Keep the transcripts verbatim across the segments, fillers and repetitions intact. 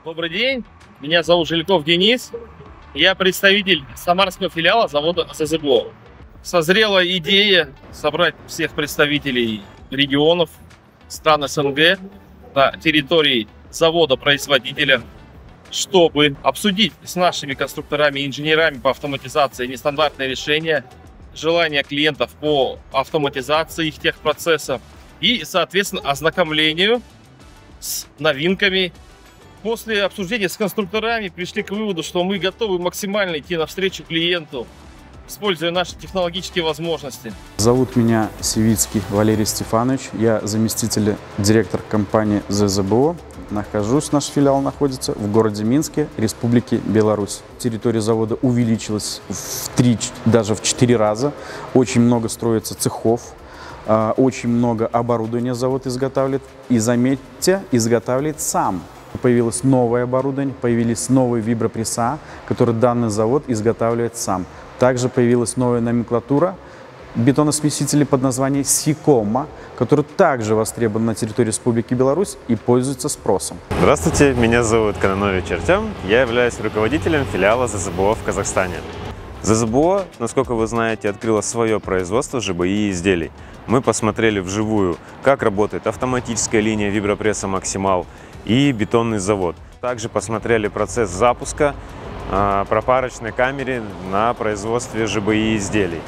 Добрый день, меня зовут Жильков Денис, я представитель самарского филиала завода ЗЗБО. Созрела идея собрать всех представителей регионов, стран СНГ на территории завода-производителя, чтобы обсудить с нашими конструкторами и инженерами по автоматизации нестандартные решения, желания клиентов по автоматизации их техпроцессов и, соответственно, ознакомлению с новинками. После обсуждения с конструкторами пришли к выводу, что мы готовы максимально идти навстречу клиенту, используя наши технологические возможности. Зовут меня Сивицкий Валерий Стефанович, я заместитель директора компании ЗЗБО. Нахожусь, наш филиал находится в городе Минске, Республике Беларусь. Территория завода увеличилась в три, даже в четыре раза. Очень много строится цехов, очень много оборудования завод изготавливает. И заметьте, изготавливает сам. Появилось новое оборудование, появились новые вибропресса, которые данный завод изготавливает сам. Также появилась новая номенклатура бетоносмесителей под названием Сикома, который также востребован на территории Республики Беларусь и пользуется спросом. Здравствуйте, меня зовут Кононович Артем, я являюсь руководителем филиала ЗЗБО в Казахстане. ЗЗБО, насколько вы знаете, открыло свое производство ЖБИ изделий. Мы посмотрели вживую, как работает автоматическая линия вибропресса «Максимал» и бетонный завод. Также посмотрели процесс запуска э, пропарочной камеры на производстве ЖБИ изделий.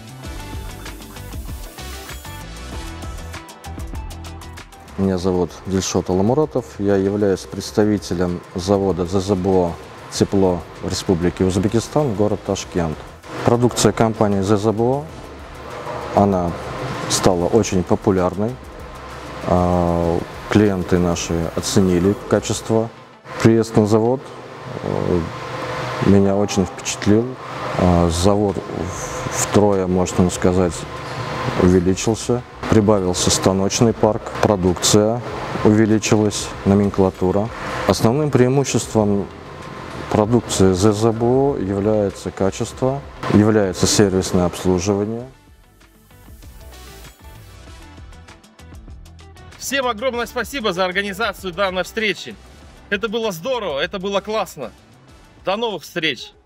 Меня зовут Дильшот Аламуратов, я являюсь представителем завода ЗЗБО «Тепло» в Республике Узбекистан, город Ташкент. Продукция компании ЗЗБО, она стала очень популярной. Клиенты наши оценили качество. Приезд на завод меня очень впечатлил. Завод втрое, можно сказать, увеличился. Прибавился станочный парк, продукция увеличилась, номенклатура. Основным преимуществом продукции ЗЗБО является качество, является сервисное обслуживание. Всем огромное спасибо за организацию данной встречи. Это было здорово, это было классно. До новых встреч!